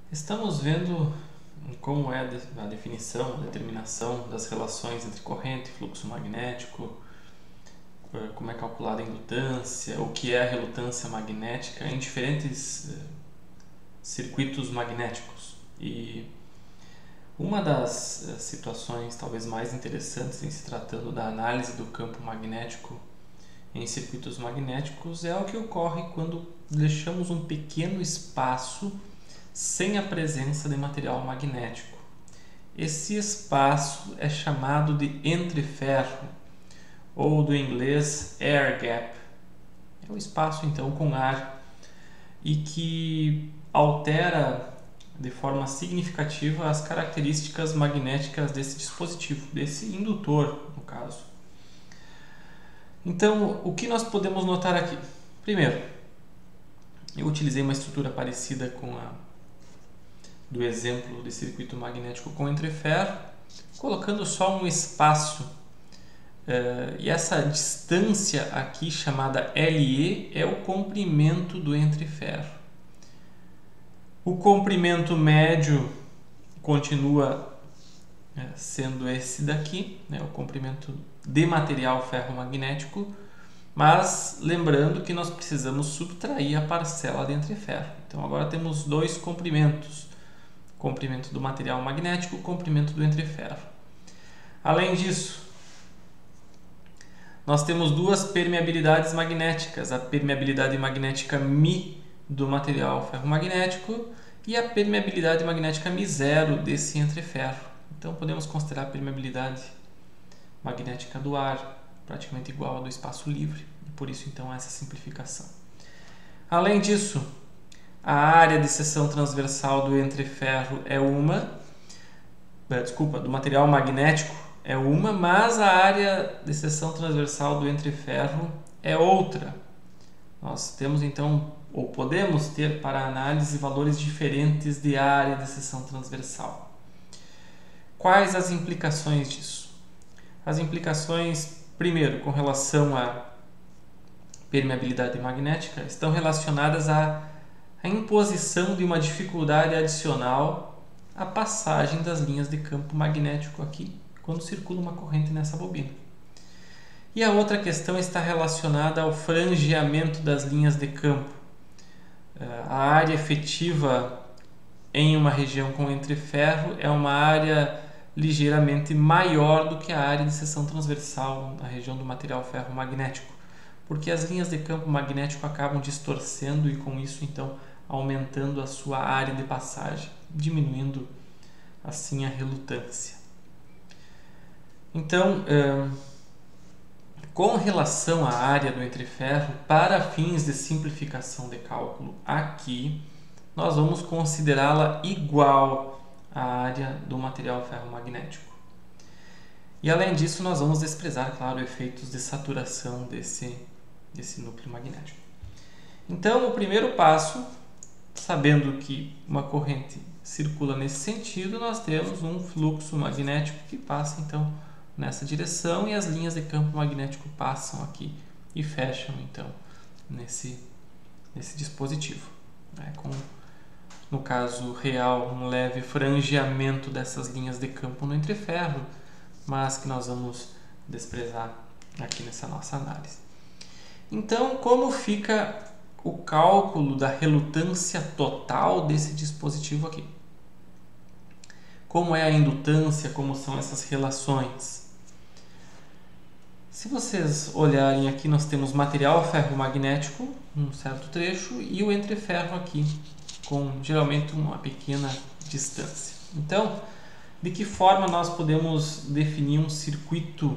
Estamos vendo como é a definição, a determinação das relações entre corrente e fluxo magnético, como é calculada a indutância, o que é a relutância magnética em diferentes circuitos magnéticos. E uma das situações talvez mais interessantes em se tratando da análise do campo magnético em circuitos magnéticos é o que ocorre quando deixamos um pequeno espaço sem a presença de material magnético. Esse espaço é chamado de entreferro, ou do inglês air gap. É um espaço então com ar e que altera de forma significativa as características magnéticas desse dispositivo, desse indutor, no caso. Então, o que nós podemos notar aqui? Primeiro, eu utilizei uma estrutura parecida com a do exemplo de circuito magnético com entreferro, colocando só um espaço. E essa distância aqui, chamada LE, é o comprimento do entreferro. O comprimento médio continua sendo esse daqui, o comprimento de material ferromagnético, mas lembrando que nós precisamos subtrair a parcela de entreferro. Então agora temos dois comprimentos: comprimento do material magnético, comprimento do entreferro. Além disso, nós temos duas permeabilidades magnéticas: a permeabilidade magnética μ do material ferromagnético e a permeabilidade magnética μ0 desse entreferro. Então podemos considerar a permeabilidade magnética do ar praticamente igual à do espaço livre, e por isso então essa simplificação. Além disso, a área de seção transversal do entreferro é do material magnético é uma, mas a área de seção transversal do entreferro é outra. Nós temos então, ou podemos ter para análise, valores diferentes de área de seção transversal. Quais as implicações disso? As implicações, primeiro, com relação à permeabilidade magnética, estão relacionadas à imposição de uma dificuldade adicional à passagem das linhas de campo magnético aqui, quando circula uma corrente nessa bobina. E a outra questão está relacionada ao frangeamento das linhas de campo. A área efetiva em uma região com entreferro é uma área ligeiramente maior do que a área de seção transversal na região do material ferromagnético, porque as linhas de campo magnético acabam distorcendo e com isso então aumentando a sua área de passagem, diminuindo assim a relutância. Então, com relação à área do entreferro, para fins de simplificação de cálculo aqui, nós vamos considerá-la igual à área do material ferromagnético. E além disso, nós vamos desprezar, claro, efeitos de saturação desse núcleo magnético. Então, o primeiro passo, sabendo que uma corrente circula nesse sentido, nós temos um fluxo magnético que passa então nessa direção e as linhas de campo magnético passam aqui e fecham então nesse dispositivo, com, no caso real, um leve frangeamento dessas linhas de campo no entreferro, mas que nós vamos desprezar aqui nessa nossa análise. Então, como fica o cálculo da relutância total desse dispositivo aqui? Como é a indutância, como são essas relações? Se vocês olharem aqui, nós temos material ferromagnético, um certo trecho, e o entreferro aqui, com geralmente uma pequena distância. Então, de que forma nós podemos definir um circuito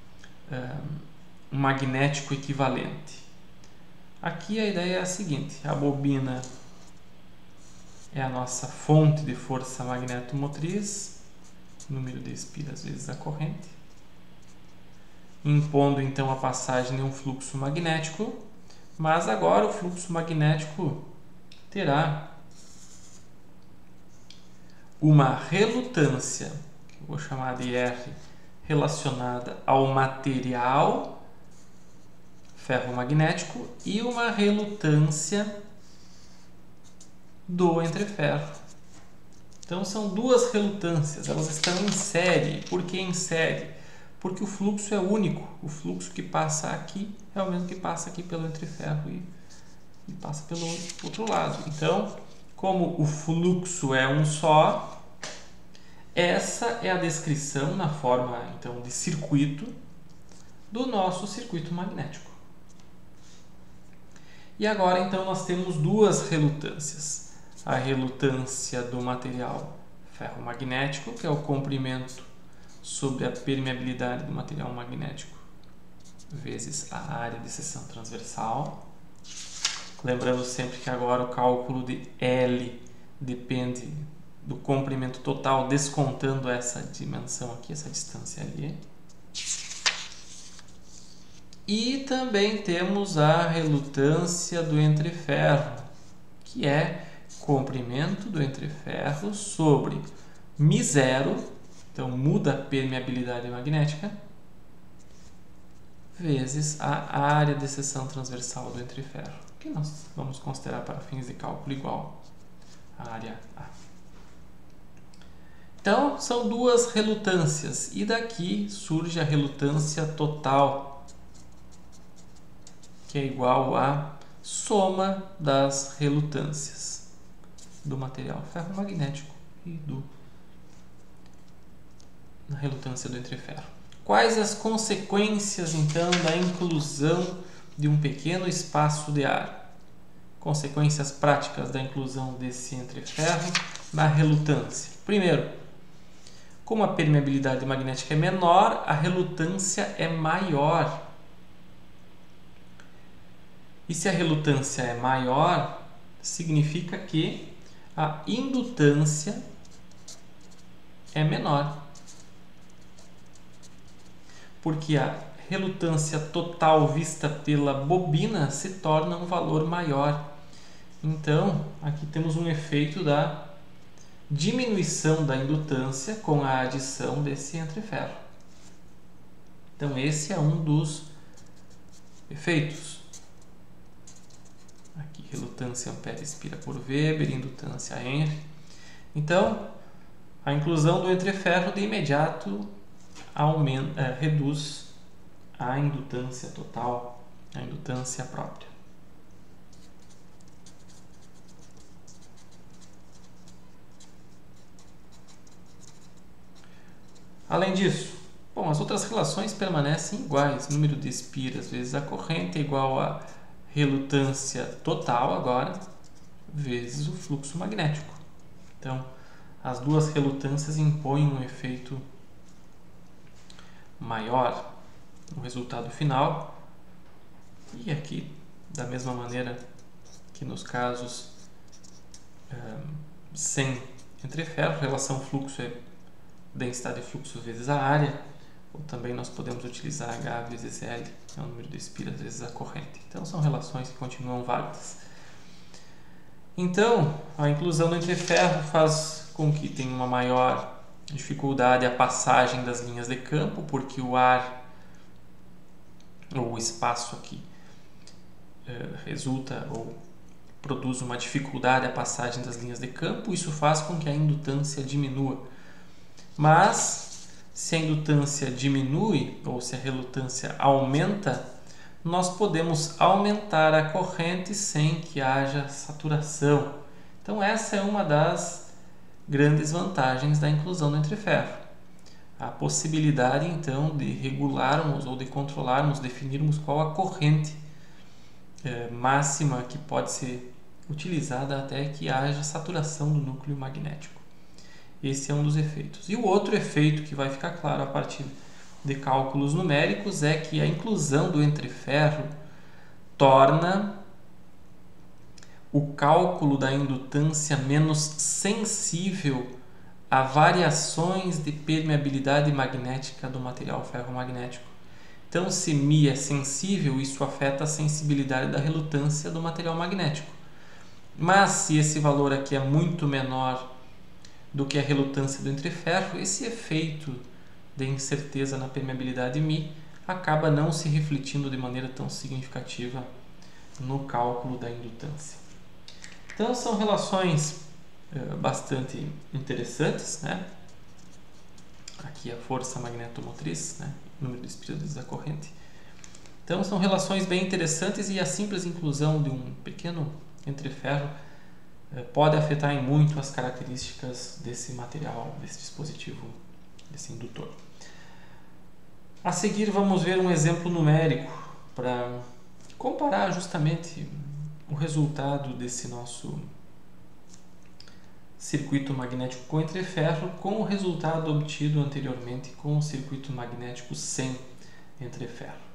magnético equivalente? Aqui a ideia é a seguinte: a bobina é a nossa fonte de força magnetomotriz, número de espiras vezes a corrente, impondo então a passagem de um fluxo magnético, mas agora o fluxo magnético terá uma relutância, que eu vou chamar de R, relacionada ao material ferromagnético e uma relutância do entreferro Então são duas relutâncias, elas estão em série. Por que em série? Porque o fluxo é único. O fluxo que passa aqui é o mesmo que passa aqui pelo entreferro e passa pelo outro lado. Então, como o fluxo é um só, essa é a descrição na forma então de circuito do nosso circuito magnético. E agora então nós temos duas relutâncias. A relutância do material ferromagnético, que é o comprimento sobre a permeabilidade do material magnético vezes a área de seção transversal. Lembrando sempre que agora o cálculo de L depende do comprimento total, descontando essa dimensão aqui, essa distância ali. E também temos a relutância do entreferro, que é comprimento do entreferro sobre μ0, então muda a permeabilidade magnética, vezes a área de seção transversal do entreferro, que nós vamos considerar para fins de cálculo igual à área A. Então, são duas relutâncias, e daqui surge a relutância total, que é igual à soma das relutâncias do material ferromagnético e da relutância do entreferro. Quais as consequências, então, da inclusão de um pequeno espaço de ar? Consequências práticas da inclusão desse entreferro na relutância. Primeiro, como a permeabilidade magnética é menor, a relutância é maior. E se a relutância é maior, significa que a indutância é menor. Porque a relutância total vista pela bobina se torna um valor maior. Então, aqui temos um efeito da diminuição da indutância com a adição desse entreferro. Então, esse é um dos efeitos. Aqui, relutância Ampere-Spira por Weber, indutância Henry. Então, a inclusão do entreferro de imediato reduz a indutância total, a indutância própria. Além disso, bom, as outras relações permanecem iguais. Número de espiras vezes a corrente é igual a relutância total agora, vezes o fluxo magnético. Então, as duas relutâncias impõem um efeito maior no resultado final. E aqui, da mesma maneira que nos casos sem entreferro, relação fluxo é densidade de fluxo vezes a área, ou também nós podemos utilizar H vezes L, é o número de espiras vezes a corrente. Então, são relações que continuam válidas. Então, a inclusão do entreferro faz com que tenha uma maior dificuldade a passagem das linhas de campo, porque o ar, ou o espaço aqui, resulta ou produz uma dificuldade a passagem das linhas de campo. Isso faz com que a indutância diminua. Mas, se a indutância diminui, ou se a relutância aumenta, nós podemos aumentar a corrente sem que haja saturação. Então, essa é uma das grandes vantagens da inclusão do entreferro. A possibilidade, então, de regularmos ou de controlarmos, definirmos qual a corrente máxima que pode ser utilizada até que haja saturação do núcleo magnético. Esse é um dos efeitos. E o outro efeito que vai ficar claro a partir de cálculos numéricos é que a inclusão do entreferro torna o cálculo da indutância menos sensível a variações de permeabilidade magnética do material ferromagnético. Então, se μ é sensível, isso afeta a sensibilidade da relutância do material magnético. Mas, se esse valor aqui é muito menor do que a relutância do entreferro, esse efeito de incerteza na permeabilidade μ acaba não se refletindo de maneira tão significativa no cálculo da indutância. Então, são relações bastante interessantes, né? Aqui a força magnetomotriz, né? Número de espíritos da corrente. Então são relações bem interessantes e a simples inclusão de um pequeno entreferro pode afetar em muito as características desse material, desse dispositivo, desse indutor. A seguir vamos ver um exemplo numérico para comparar justamente o resultado desse nosso circuito magnético com entreferro com o resultado obtido anteriormente com o circuito magnético sem entreferro.